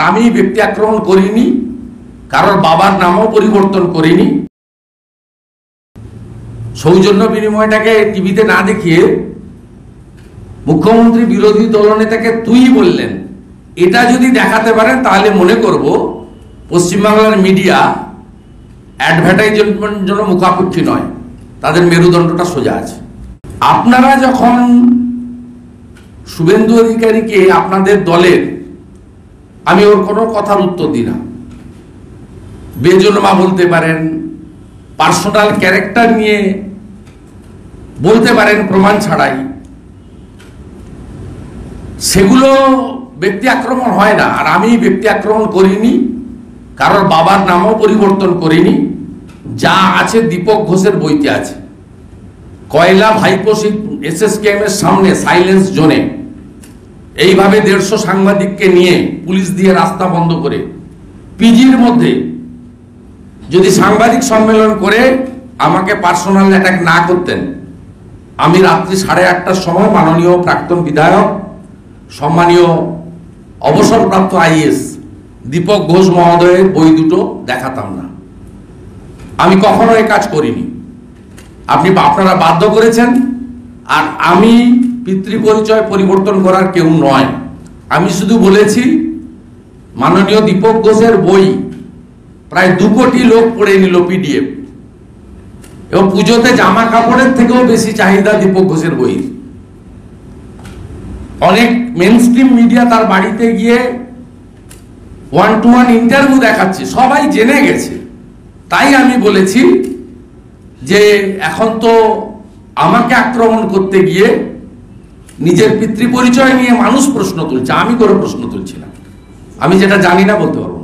আমি ব্যক্তি আক্রমণ করিনি, কারোর বাবার নামও পরিবর্তন করিনি। সৌজন্য বিনিময়টাকে টিভিতে না দেখিয়ে মুখ্যমন্ত্রী বিরোধী দলনেতাকে তুই বললেন, এটা যদি দেখাতে পারেন তাহলে মনে করব পশ্চিমবাংলার মিডিয়া অ্যাডভার্টাইজমেন্ট জন্য মুখাপেক্ষী নয়, তাদের মেরুদণ্ডটা সোজা আছে। আপনারা যখন শুভেন্দু অধিকারীকে আপনাদের দলের, আমি ওর কোনো কথার উত্তর দিই না, বেজন্মা বলতে পারেন, পার্সোনাল ক্যারেক্টার নিয়ে বলতে পারেন প্রমাণ ছাড়াই, সেগুলো ব্যক্তি আক্রমণ হয় না। আর আমি ব্যক্তি আক্রমণ করিনি, কারোর বাবার নামও পরিবর্তন করিনি। যা আছে দীপক ঘোষের বইতে আছে। কয়লা ভাইপো SSKM এর সামনে সাইলেন্স জোনে এইভাবে 150 সাংবাদিককে নিয়ে পুলিশ দিয়ে রাস্তা বন্ধ করে পিজির মধ্যে যদি সাংবাদিক সম্মেলন করে আমাকে পার্সোনাল অ্যাটাক না করতেন, আমি রাত্রি 8:30টার সময় মাননীয় প্রাক্তন বিধায়ক, সম্মানীয় অবসরপ্রাপ্ত IAS দীপক ঘোষ মহোদয়ের বই দুটো দেখাতাম না। আমি কখনো এই কাজ করিনি। আপনারা বাধ্য করেছেন। আর আমি পিতৃপরিচয় পরিবর্তন করার কেউ নয়। আমি শুধু বলেছি মাননীয় দীপক ঘোষের বই প্রায় 2 কোটি লোক পড়ে নিল PDF, এবং পুজোতে জামা কাপড়ের থেকেও বেশি চাহিদা দীপক ঘোষের বই। অনেক মেনস্ট্রিম মিডিয়া তার বাড়িতে গিয়ে 1-to-1 ইন্টারভিউ দেখাচ্ছে, সবাই জেনে গেছে। তাই আমি বলেছি যে এখন তো আমাকে আক্রমণ করতে গিয়ে নিজের পিতৃপরিচয় নিয়ে মানুষ প্রশ্ন তুলছে, আমি করে প্রশ্ন তুলছি না। আমি যেটা জানি না বলতে পারবো।